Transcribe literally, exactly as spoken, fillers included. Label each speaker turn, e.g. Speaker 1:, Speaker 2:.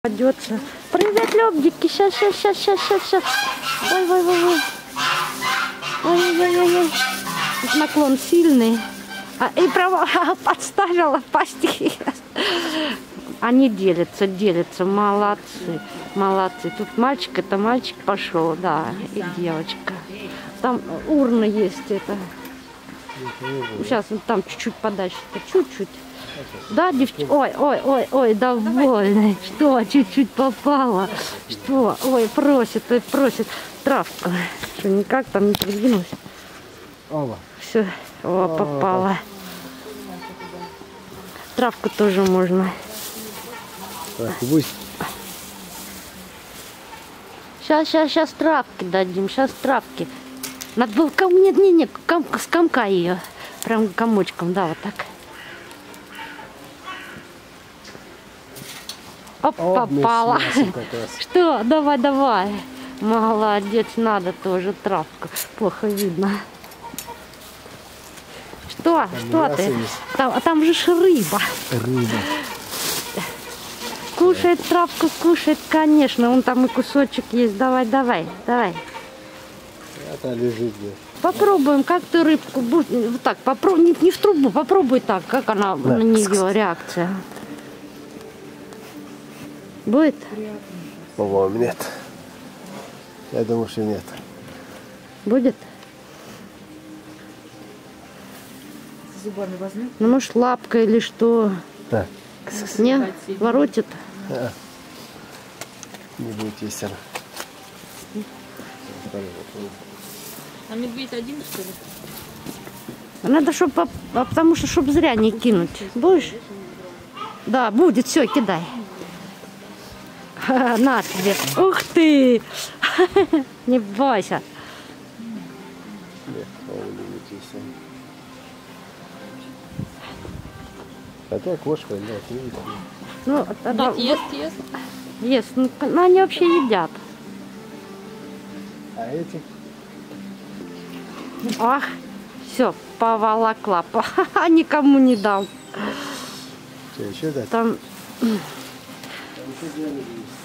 Speaker 1: Пойдется. Привет, лебдики. Сейчас, сейчас, сейчас, сейчас, сейчас, сейчас. Ой, ой, ой, ой. Ой, ой, ой, ой. Тут наклон сильный. А, и право подставила пасти. Они делятся, делятся. Молодцы, молодцы. Тут мальчик, это мальчик пошел, да, и девочка. Там урна есть, это. Сейчас вот там чуть-чуть подальше, чуть-чуть. Да, девчонки? Ой, ой, ой, ой, довольны. Что, чуть-чуть попало? Что? Ой, просит, ой, просит. Травка. Что, никак там не продвинулась? Все, о, попала. Травку тоже можно.
Speaker 2: Так, пусть.
Speaker 1: Сейчас, сейчас, сейчас травки дадим, сейчас травки. Надо было ком... Нет, нет, нет, ком... с комка ее. Прям комочком, да, вот так. Оп,
Speaker 2: О,
Speaker 1: попала. Что? Давай, давай. Молодец, надо тоже травку. Плохо видно. Что? Там Что ты? Там, а там же ж рыба.
Speaker 2: Рыба.
Speaker 1: Кушает травку, кушает, конечно. Вон там и кусочек есть. Давай, давай, давай.
Speaker 2: Это лежит здесь.
Speaker 1: Попробуем, как ты рыбку будешь. Вот так, попробуй, не, не в трубу, попробуй так, как она да. На нее реакция. Будет?
Speaker 2: По-моему, нет. Я думаю, что нет.
Speaker 1: Будет?
Speaker 3: Зубами возьми.
Speaker 1: Ну, может, лапка или что?
Speaker 2: Да.
Speaker 1: Не? Воротит?
Speaker 2: А. Не будет есть она.
Speaker 3: А медведь один, что ли?
Speaker 1: Надо, чтобы, потому что, чтобы зря не кинуть. Будешь? Да, будет, все, кидай. На тебе. Ух ты! Не бойся.
Speaker 2: Нет, по-моему, не будет есть она. А то кошка, да, видите.
Speaker 1: Ну, тогда...
Speaker 3: Нет, ест, ест.
Speaker 1: Ест. Ну, ну, они вообще едят.
Speaker 2: А эти?
Speaker 1: Ах, все, поволокла. Никому не дам.
Speaker 2: Что, еще дать?
Speaker 1: Там...
Speaker 2: Там еще